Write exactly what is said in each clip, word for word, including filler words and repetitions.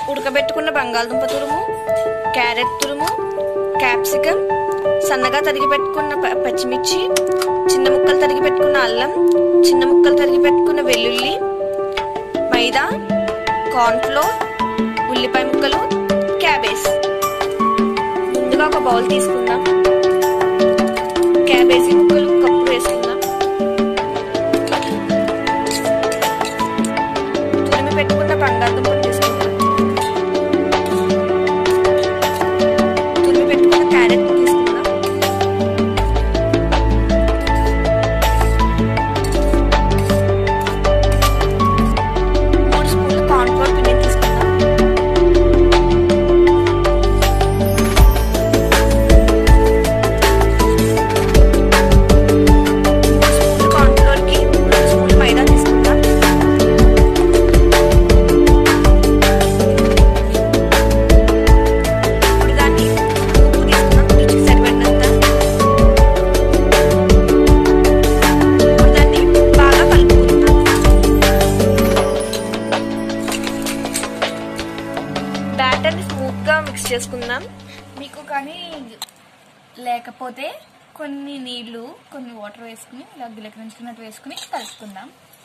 ఉడకబెట్టుకున్న బంగాళదుంప తురుము, క్యారెట్ తురుము, క్యాప్సికమ్, సన్నగా తరిగి పెట్టుకున్న పచ్చిమిర్చి, చిన్న ముక్కలు తరిగి పెట్టుకున్న అల్లం, చిన్న ముక్కలు తరిగి పెట్టుకున్న వెల్లుల్లి, మైదా, కార్న్ఫ్లోర్, ఉల్లిపాయ ముక్కలు, క్యాబేజ్. ముందుగా ఒక బౌల్ తీసుకుందాం. క్యాబేజీ ముక్కలు కప్పు వేసుకుందాం. తురిమి పెట్టుకున్న బంగాళదుంపలు తీసుకుందాం. తురిమి పెట్టుకున్న క్యారెట్ తీసుకుందాం. మూడు స్పూన్లు కార్న్ఫ్లోర్ పిండి తీసుకుందాం. బ్యాటర్ని స్మూత్గా మిక్స్ చేసుకుందాం. మీకు కానీ లేకపోతే కొన్ని నీళ్లు కొన్ని వాటర్ వేసుకుని ఇలా గిలకరించుకున్నట్టు వేసుకుని కలుపుకుందాం.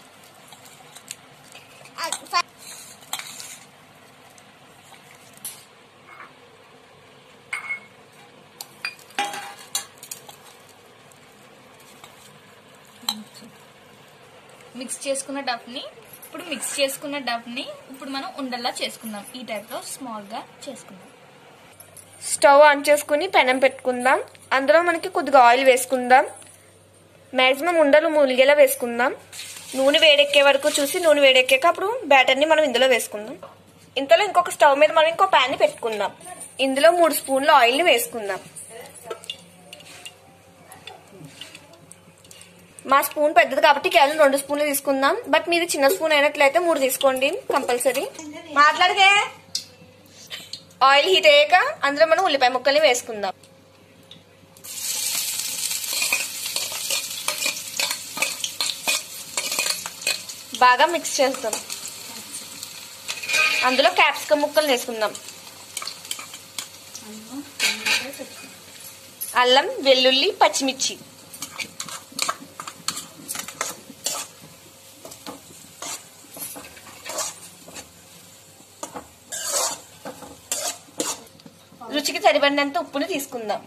మిక్స్ చేసుకున్న డఫ్ని ఇప్పుడు మిక్స్ చేసుకున్న డఫ్ని ఇప్పుడు మనం ఉండల్లా చేసుకుందాం. ఈ టైప్లో స్మాల్గా చేసుకుందాం. స్టవ్ ఆన్ చేసుకుని పెనం పెట్టుకుందాం. అందులో మనకి కొద్దిగా ఆయిల్ వేసుకుందాం. మ్యాక్సిమం ఉండలు మూలిగేలా వేసుకుందాం. నూనె వేడెక్కే వరకు చూసి నూనె వేడెక్కాక అప్పుడు బ్యాటర్ని మనం ఇందులో వేసుకుందాం. ఇంతలో ఇంకొక స్టవ్ మీద మనం ఇంకో ప్యాన్ పెట్టుకుందాం. ఇందులో మూడు స్పూన్ల ఆయిల్ని వేసుకుందాం. మా స్పూన్ పెద్దది కాబట్టి కేవలం రెండు స్పూన్లు తీసుకుందాం. బట్ మీది చిన్న స్పూన్ అయినట్లయితే మూడు తీసుకోండి కంపల్సరీ. మాట్లాడితే ఆయిల్ హీట్ అయ్యాక అందులో మనం ఉల్లిపాయ ముక్కల్ని వేసుకుందాం. బాగా మిక్స్ చేస్తాం. అందులో క్యాప్సికమ్ ముక్కలు వేసుకుందాం. అల్లం, వెల్లుల్లి, పచ్చిమిర్చి, రుచికి సరిపడినంత ఉప్పుని తీసుకుందాం.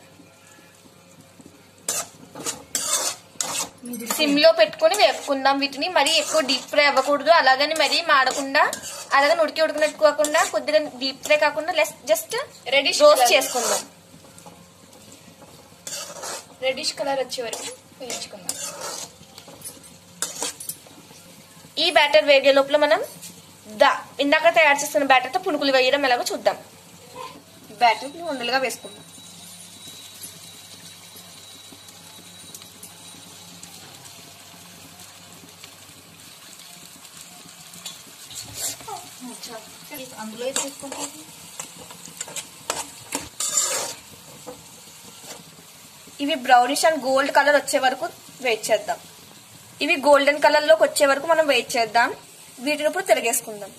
సిమ్ లో పెట్టుకుని వేపుకుందాం. వీటిని మరీ ఎక్కువ డీప్ ఫ్రై అవ్వకూడదు, అలాగని మరీ మాడకుండా అలాగని ఉడికి ఉడికినట్టు కాకుండా కొద్దిగా డీప్ ఫ్రై కాకుండా జస్ట్ రెడిష్ రోస్ట్ చేసుకుందాం. రెడిష్ కలర్ వచ్చే వరకు వేయించుకుందాం. ఈ బ్యాటర్ వేగే లోపల మనం దా ఇందాక తయారు చేస్తున్న బ్యాటర్తో పునుకులు వేయడం ఎలాగో చూద్దాం. బ్యాటర్ ఉండలుగా వేసుకుందాం. అందులో వేసుకుంటాం. ఇవి బ్రౌనిష్ అండ్ గోల్డ్ కలర్ వచ్చే వరకు వెయిట్ చేద్దాం. ఇవి గోల్డెన్ కలర్ లోకి వచ్చే వరకు మనం వెయిట్ చేద్దాం. వీటిని ఇప్పుడు తిరగేసుకుందాం.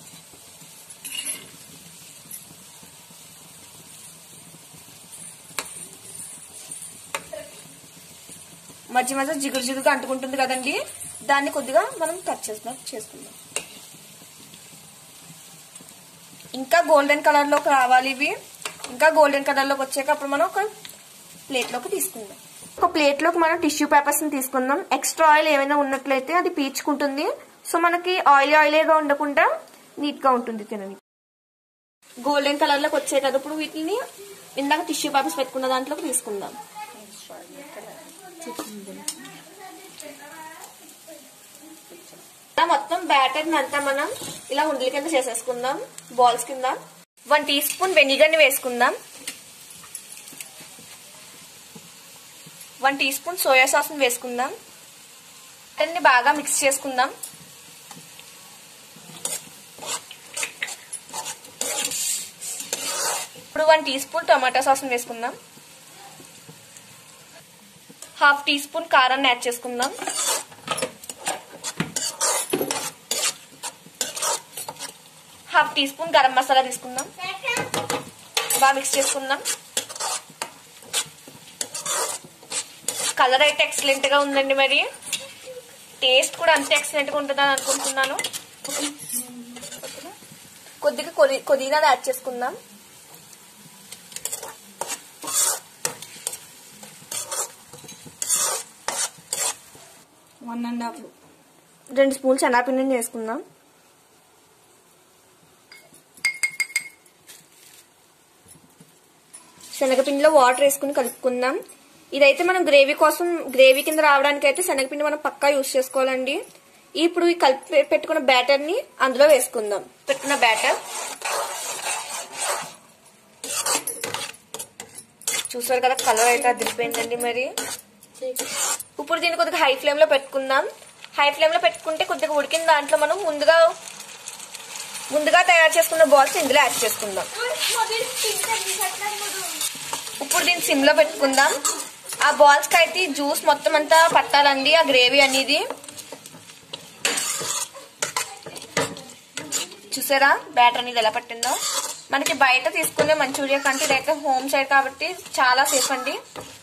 మధ్య మధ్య జిగురు జిగురుగా అంటుకుంటుంది కదండి, దాన్ని కొద్దిగా మనం కట్ చేద్దాం చేసుకుందాం. ఇంకా గోల్డెన్ కలర్ లోకి రావాలి ఇవి. ఇంకా గోల్డెన్ కలర్ లోకి వచ్చాక అప్పుడు మనం ఒక ప్లేట్ లోకి తీసుకుందాం. ఒక ప్లేట్ లోకి మనం టిష్యూ పేపర్స్ ని తీసుకుందాం. ఎక్స్ట్రా ఆయిల్ ఏమైనా ఉన్నట్లయితే అది పీల్చుకుంటుంది. సో మనకి ఆయిల్ ఆయిల్గా ఉండకుండా నీట్ గా ఉంటుంది తినని. గోల్డెన్ కలర్ లోకి వచ్చేటప్పుడు వీటిని ఇందాక టిష్యూ పేపర్స్ పెట్టుకున్న దాంట్లోకి తీసుకుందాం. మొత్తం బ్యాటర్ అంతా మనం ఇలా ఉండల కింద చేసేసుకుందాం, బాల్స్ కింద. వన్ టీ స్పూన్ వెనిగర్ ని వేసుకుందాం. One teaspoon soya sauce ని వేసుకుందాం. అన్ని బాగా మిక్స్ చేసుకుందాం. ఇప్పుడు one teaspoon tomato sauce ని వేసుకుందాం. హాఫ్ టీ స్పూన్ కారాన్ని యాడ్ చేసుకుందాం. Half teaspoon garam masala తీసుకుందాం, బాగా మిక్స్ చేసుకుందాం. కలర్ అయితే ఎక్సలెంట్ గా ఉందండి, మరి టేస్ట్ కూడా అంతే ఎక్సలెంట్ గా ఉంటుందని అనుకుంటున్నాను. కొద్దిగా కొద్దిగా యాడ్ చేసుకుందాం. వన్ అండ్ హాఫ్ రెండు స్పూన్స్ శనగపిండిని చేసుకుందాం. శనగపిండిలో వాటర్ వేసుకుని కలుపుకుందాం. ఇదైతే మనం గ్రేవీ కోసం గ్రేవీ కింద రావడానికి అయితే శనగపిండి మనం పక్కా యూజ్ చేసుకోవాలండి. ఇప్పుడు ఈ కలిపి పెట్టుకున్న బ్యాటర్ ని అందులో వేసుకుందాం. పెట్టుకున్న బ్యాటర్ చూసారు కదా, కలర్ అయితే అదిరిపోయిందండి. మరి ఇప్పుడు దీన్ని కొద్దిగా హై ఫ్లేమ్ లో పెట్టుకుందాం. హై ఫ్లేమ్ లో పెట్టుకుంటే కొద్దిగా ఉడికిన దాంట్లో మనం ముందుగా ముందుగా తయారు చేసుకున్న బాల్స్ ఇందులో యాడ్ చేసుకుందాం. ఇప్పుడు దీన్ని సిమ్ లో పెట్టుకుందాం. ఆ బాల్స్ కి అయితే జ్యూస్ మొత్తం అంతా పట్టాలండి, ఆ గ్రేవీ అనేది. చూసారా బ్యాటర్ అనేది ఎలా పట్టిందో. మనకి బయట తీసుకునే మంచూరియా కంటే ఇదైతే హోమ్ సైడ్ కాబట్టి చాలా సేఫ్ అండి.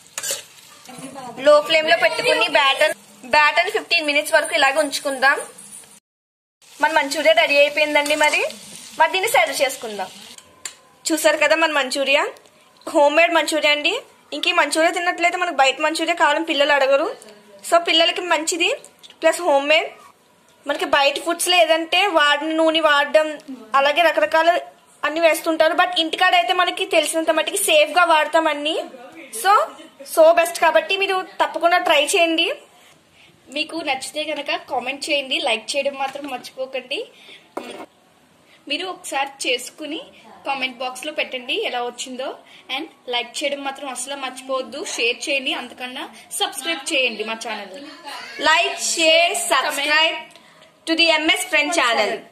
లో ఫ్లేమ్ లో పెట్టుకుని బ్యాటర్ బ్యాటర్ ఫిఫ్టీన్ మినిట్స్ వరకు ఇలాగే ఉంచుకుందాం. మన మంచూరియా రెడీ అయిపోయిందండి. మరి మరి దీన్ని సర్వ్ చేసుకుందాం. చూసారు కదా మన మంచూరియా, హోమ్ మేడ్ మంచూరియా అండి. ఇంక ఈ మంచూరియా తిన్నట్లయితే మనకు బయట మంచూరియా కావాలని పిల్లలు అడగరు. సో పిల్లలకి మంచిది, ప్లస్ హోమ్ మేడ్. మనకి బయట ఫుడ్స్ లో ఏదంటే వాడిన నూనె వాడడం అలాగే రకరకాల అన్ని వేస్తుంటారు. బట్ ఇంటికాడ అయితే మనకి తెలిసినంత మట్టికి సేఫ్ గా వాడతాం అన్ని. సో సో బెస్ట్ కాబట్టి మీరు తప్పకుండా ట్రై చేయండి. మీకు నచ్చితే కనుక కామెంట్ చేయండి, లైక్ చేయడం మాత్రం మర్చిపోకండి. మీరు ఒకసారి చేసుకుని కామెంట్ బాక్స్ లో పెట్టండి ఎలా వచ్చిందో. అండ్ లైక్ చేయడం మాత్రం అసలు మర్చిపోవద్దు, షేర్ చేయండి, అంతకన్నా సబ్స్క్రైబ్ చేయండి మా channel. Like, share, subscribe to the MS friend channel.